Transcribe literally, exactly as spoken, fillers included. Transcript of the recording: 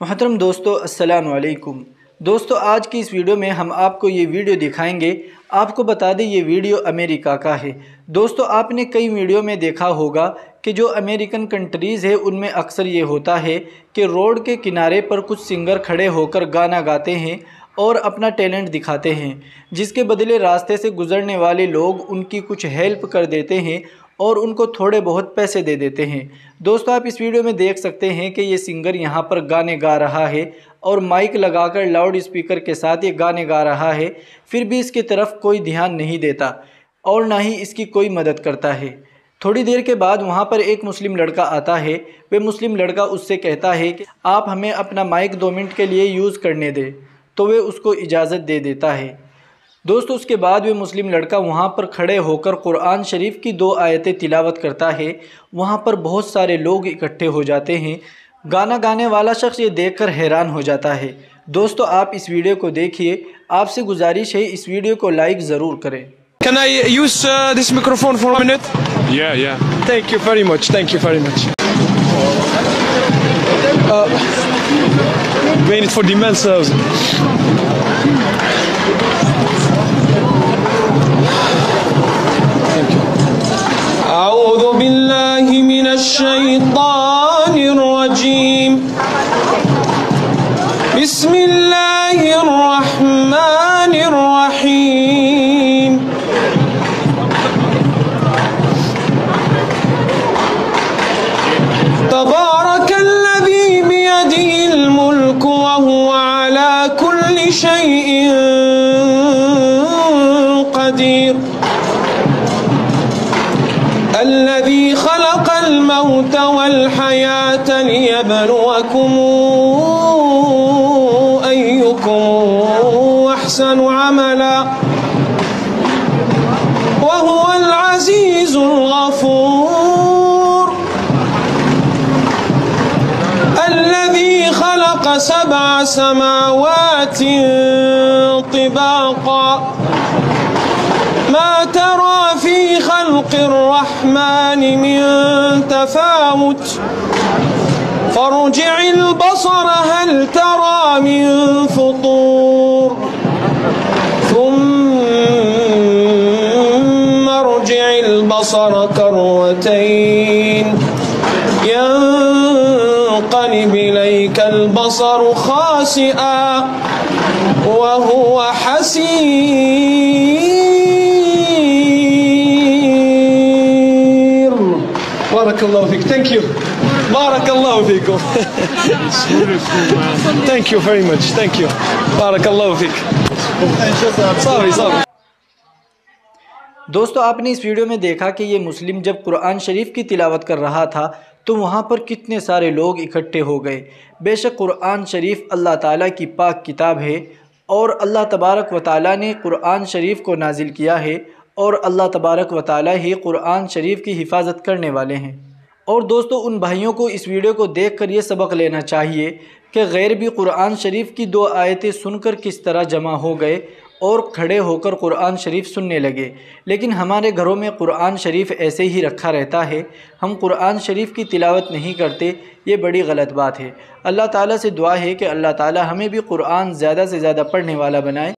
محترم دوستو السلام علیکم دوستو، آج کی اس ویڈیو میں ہم آپ کو یہ ویڈیو دکھائیں گے۔ آپ کو بتا دیں یہ ویڈیو امریکہ کا ہے۔ دوستو، آپ نے کئی ویڈیو میں دیکھا ہوگا کہ جو امریکن کنٹریز ہے ان میں اکثر یہ ہوتا ہے کہ روڈ کے کنارے پر کچھ سنگر کھڑے ہو کر گانا گاتے ہیں اور اپنا ٹیلنٹ دکھاتے ہیں، جس کے بدلے راستے سے گزرنے والے لوگ ان کی کچھ ہیلپ کر دیتے ہیں اور ان کو تھوڑے بہت پیسے دے دیتے ہیں۔ دوستو، آپ اس ویڈیو میں دیکھ سکتے ہیں کہ یہ سنگر یہاں پر گانے گا رہا ہے اور مائک لگا کر لاؤڈ اسپیکر کے ساتھ یہ گانے گا رہا ہے، پھر بھی اس کی طرف کوئی دھیان نہیں دیتا اور نہ ہی اس کی کوئی مدد کرتا ہے۔ تھوڑی دیر کے بعد وہاں پر ایک مسلم لڑکا آتا ہے۔ وہ مسلم لڑکا اس سے کہتا ہے کہ آپ ہمیں اپنا مائک دو منٹ کے لیے یوز کرنے دے، تو وہ اس کو اجازت دے دیتا ہے۔ دوستو، اس کے بعد وہ مسلم لڑکا وہاں پر کھڑے ہو کر قرآن شریف کی دو آیتیں تلاوت کرتا ہے۔ وہاں پر بہت سارے لوگ اکٹھے ہو جاتے ہیں۔ گانا گانے والا شخص یہ دیکھ کر حیران ہو جاتا ہے۔ دوستو، آپ اس ویڈیو کو دیکھیے۔ آپ سے گزارش ہے اس ویڈیو کو لائک ضرور کریں۔ Can I use uh, this microphone for a minute? Yeah, yeah. Thank you very much. Thank you very much. Uh, waiting for the men's house. Thank you. أعوذ بالله من الشيطان الرجيم. بسم الله الرحمن الرحيم. تبارك الذي بيده الملك وهو على كل شيء قدير. الذي خلق الموت والحياة ليبلوكم أيكم أحسن عملا وهو العزيز الغفور. الذي خلق سبع سماوات طباقا ما ترى في خلق الرحمن من تفاوت فارجع البصر هل ترى من فطور ثم ارجع البصر كرتين ينقلب إليك البصر خاسئا وهو حسير. بارك الله فيك. Thank you. بارك الله فيكم. Thank you very much. Thank you. بارك الله فيك. Sorry, sorry. دوستو، آپ نے اس ویڈیو میں دیکھا کہ یہ مسلم جب قرآن شریف کی تلاوت کر رہا تھا تو وہاں پر کتنے سارے لوگ اکٹھے ہو گئے۔ بے شک قرآن شریف اللہ تعالیٰ کی پاک کتاب ہے اور اللہ تبارک و تعالیٰ نے قرآن شریف کو نازل کیا ہے اور اللہ تبارک و تعالیٰ ہی قرآن شریف کی حفاظت کرنے والے ہیں۔ اور دوستو، ان بھائیوں کو اس ویڈیو کو دیکھ کر یہ سبق لینا چاہیے کہ غیر بھی قرآن شریف کی دو آیتیں سن کر کس طرح جمع ہو گئے اور کھڑے ہو کر قرآن شریف سننے لگے، لیکن ہمارے گھروں میں قرآن شریف ایسے ہی رکھا رہتا ہے، ہم قرآن شریف کی تلاوت نہیں کرتے۔ یہ بڑی غلط بات ہے۔ اللہ تعالیٰ سے دعا ہے کہ اللہ تعالیٰ ہمیں بھی قرآن زیادہ سے زیادہ پڑھنے والا بنائے۔